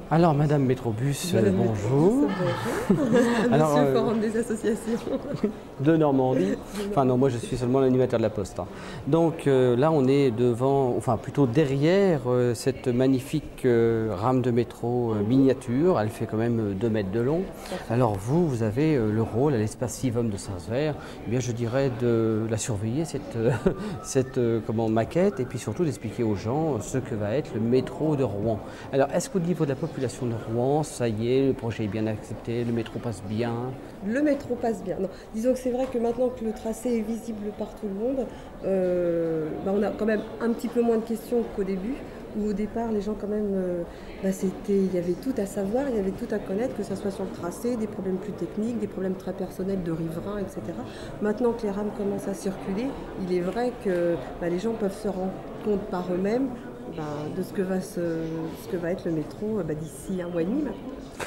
Alors, Madame Métrobus, bonjour. Bonjour. Alors, Monsieur Forum des associations. De Normandie. Enfin non, moi je suis seulement l'animateur de la Poste. Donc là, on est devant, enfin plutôt derrière cette magnifique rame de métro miniature. Elle fait quand même 2 mètres de long. Alors vous avez le rôle à l'espace Civum de Saint-Sever, eh bien je dirais de la surveiller, cette maquette, et puis surtout d'expliquer aux gens ce que va être le métro de Rouen. Alors est-ce qu'au niveau de la population de Rouen, ça y est, le projet est bien accepté, le métro passe bien? Le métro passe bien. Non, disons que c'est vrai que maintenant que le tracé est visible par tout le monde, on a quand même un petit peu moins de questions qu'au début, où au départ les gens quand même, il y avait tout à savoir, il y avait tout à connaître, que ce soit sur le tracé, des problèmes plus techniques, des problèmes très personnels de riverains, etc. Maintenant que les rames commencent à circuler, il est vrai que les gens peuvent se rendre compte par eux-mêmes de ce que va être le métro d'ici 1 mois et demi maintenant.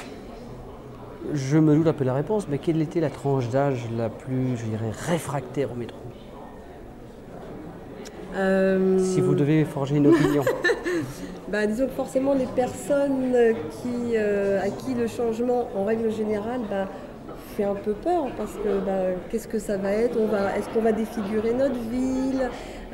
Je me doute un peu la réponse, mais quelle était la tranche d'âge la plus, je dirais, réfractaire au métro? Si vous devez forger une opinion. Disons que forcément les personnes à qui le changement, en règle générale, fait un peu peur, parce que qu'est-ce que ça va être? Est-ce qu'on va défigurer notre ville?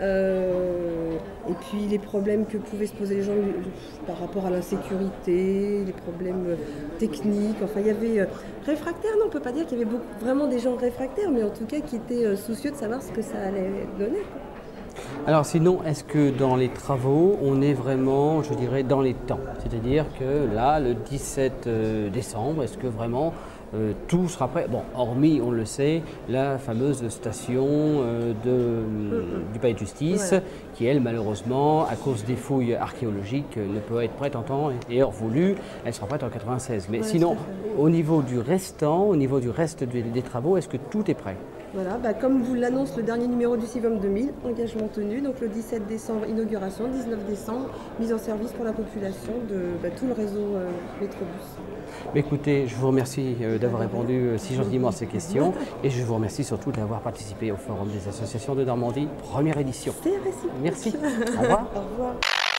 Et puis les problèmes que pouvaient se poser les gens par rapport à l'insécurité, les problèmes techniques, enfin il y avait réfractaires, non, on ne peut pas dire qu'il y avait vraiment des gens réfractaires, mais en tout cas qui étaient soucieux de savoir ce que ça allait donner, quoi. Alors sinon, est-ce que dans les travaux, on est vraiment, je dirais, dans les temps? C'est-à-dire que là, le 17 décembre, est-ce que vraiment tout sera prêt? Bon, hormis, on le sait, la fameuse station du Palais de Justice, Ouais. qui elle, malheureusement, à cause des fouilles archéologiques, ne peut être prête en temps et heure voulue. Elle sera prête en 96. Mais Ouais, sinon, tout à fait. au niveau du restant, au niveau du reste des travaux, est-ce que tout est prêt? Voilà, comme vous l'annonce le dernier numéro du Civum 2000, engagement tenu, donc le 17 décembre, inauguration, 19 décembre, mise en service pour la population de tout le réseau Métrobus. Écoutez, je vous remercie d'avoir répondu si gentiment à ces questions, et je vous remercie surtout d'avoir participé au Forum des associations de Normandie, première édition. C'est réciproque. Merci. Au revoir. Au revoir.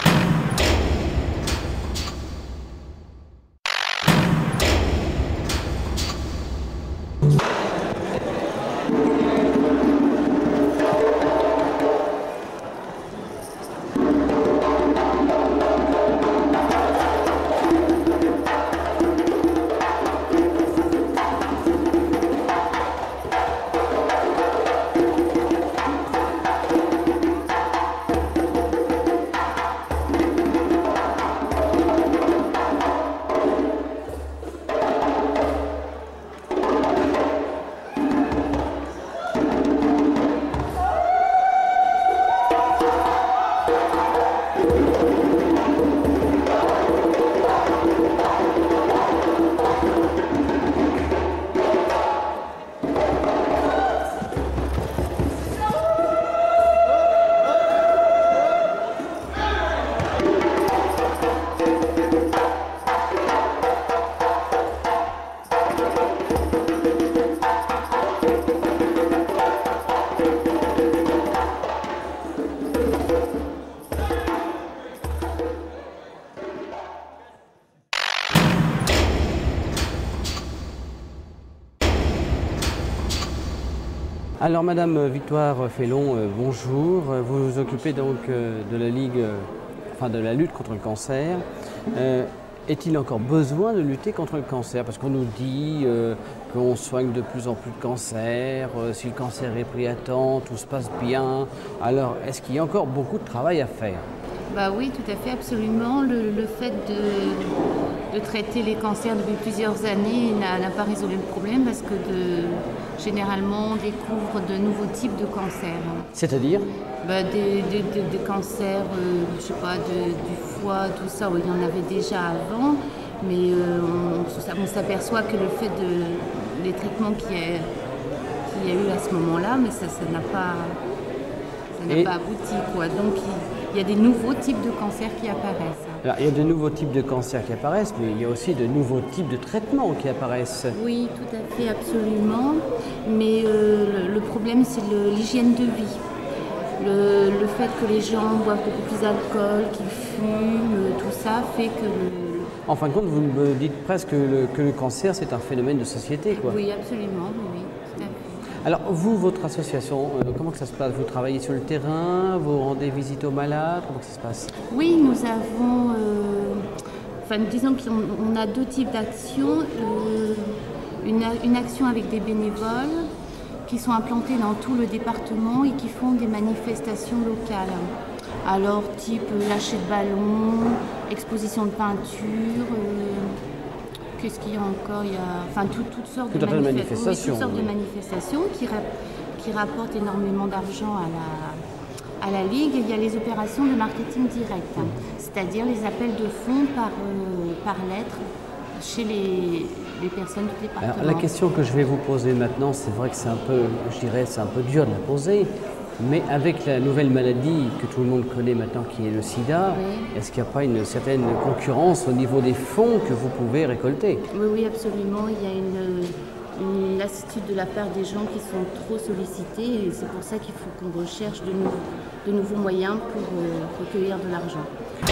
Alors Madame Victoire Félon, bonjour. Vous vous occupez donc de la Ligue, de la lutte contre le cancer. Est-il encore besoin de lutter contre le cancer? Parce qu'on nous dit qu'on soigne de plus en plus de cancers, si le cancer est pris à temps, tout se passe bien. Alors, est-ce qu'il y a encore beaucoup de travail à faire? Oui, tout à fait, absolument. Le fait de traiter les cancers depuis plusieurs années n'a pas résolu le problème, parce que généralement on découvre de nouveaux types de cancers. C'est-à-dire? Des cancers, je sais pas, du foie, tout ça, il y en avait déjà avant, mais on s'aperçoit que le fait les traitements qu'il y a eu à ce moment-là, mais ça n'a pas abouti, quoi. Donc il y a des nouveaux types de cancers qui apparaissent. Alors, il y a de nouveaux types de cancers qui apparaissent, mais il y a aussi de nouveaux types de traitements qui apparaissent. Oui, tout à fait, absolument. Mais le problème, c'est l'hygiène de vie. Le fait que les gens boivent beaucoup plus d'alcool, qu'ils fument, tout ça fait que En fin de compte, vous me dites presque que le cancer, c'est un phénomène de société, quoi. Oui, absolument, oui, tout à fait. Alors, vous, votre association, comment que ça se passe? Vous travaillez sur le terrain, vous rendez visite aux malades, comment que ça se passe? Oui, nous avons, disons qu'on a deux types d'actions. Une action avec des bénévoles qui sont implantés dans tout le département et qui font des manifestations locales. Alors, type lâcher de ballons, exposition de peinture, qu'est-ce qu'il y a encore? Il y a toutes sortes de manifestations. Oui, toutes sortes de manifestations qui rapportent énormément d'argent à la Ligue. Il y a les opérations de marketing direct, c'est-à-dire les appels de fonds par lettre chez les personnes du département. Alors, la question que je vais vous poser maintenant, c'est vrai que c'est un peu, je dirais, c'est un peu dur de la poser, mais avec la nouvelle maladie que tout le monde connaît maintenant, qui est le sida, oui. Est-ce qu'il n'y a pas une certaine concurrence au niveau des fonds que vous pouvez récolter? Oui, absolument. Il y a une lassitude de la part des gens qui sont trop sollicités et c'est pour ça qu'il faut qu'on recherche de nouveaux moyens pour recueillir de l'argent.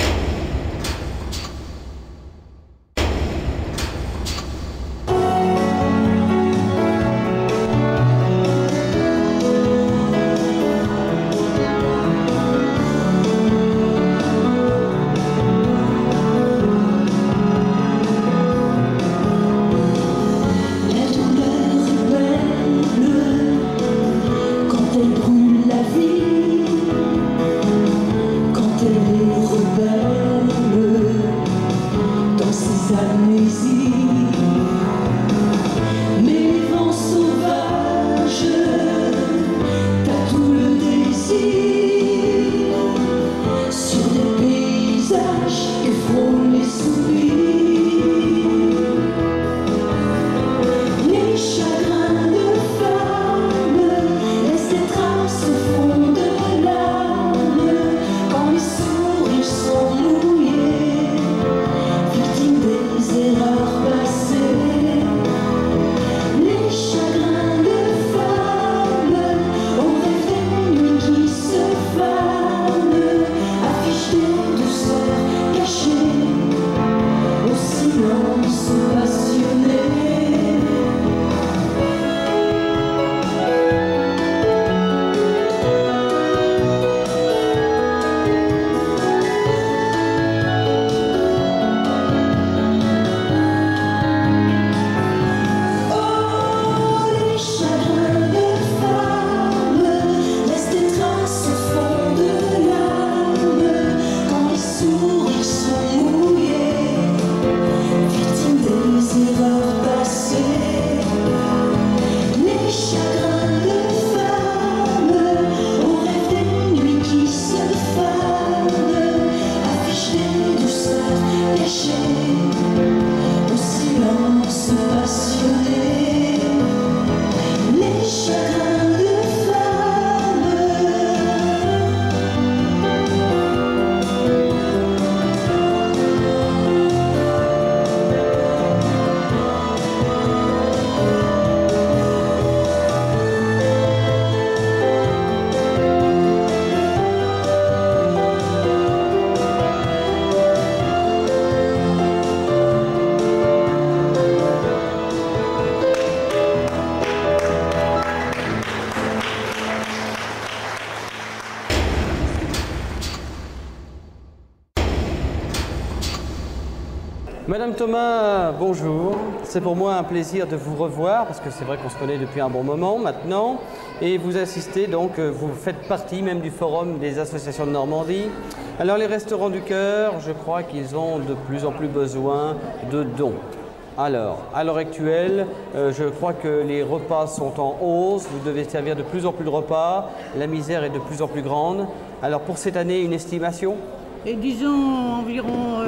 Madame Thomas, bonjour. C'est pour moi un plaisir de vous revoir parce que c'est vrai qu'on se connaît depuis un bon moment maintenant. Et vous assistez donc, vous faites partie même du forum des associations de Normandie. Alors les Restaurants du Cœur, je crois qu'ils ont de plus en plus besoin de dons. Alors, à l'heure actuelle, je crois que les repas sont en hausse, vous devez servir de plus en plus de repas, la misère est de plus en plus grande. Alors pour cette année, une estimation? Et disons environ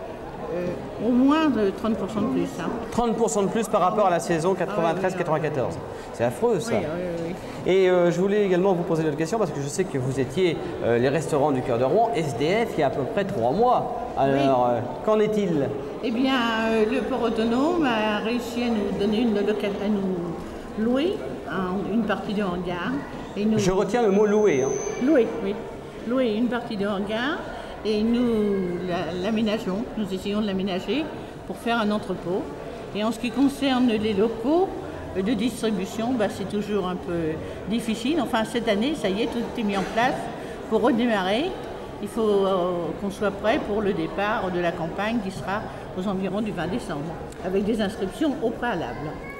au moins de 30% de plus. 30% de plus par rapport à la saison 93-94. C'est affreux ça. Oui, oui, oui. Et je voulais également vous poser une autre question parce que je sais que vous étiez les Restaurants du Cœur de Rouen, SDF, il y a à peu près 3 mois. Alors, qu'en est-il? Eh bien, le port autonome a réussi à nous donner à nous louer une partie de hangar. Et nous... Je retiens le mot louer. Hein. Louer, oui. Louer une partie de hangar. et nous l'aménageons, nous essayons de l'aménager pour faire un entrepôt. Et en ce qui concerne les locaux de distribution, c'est toujours un peu difficile. Enfin, cette année, ça y est, tout est mis en place pour redémarrer. Il faut qu'on soit prêt pour le départ de la campagne qui sera aux environs du 20 décembre, avec des inscriptions au préalable.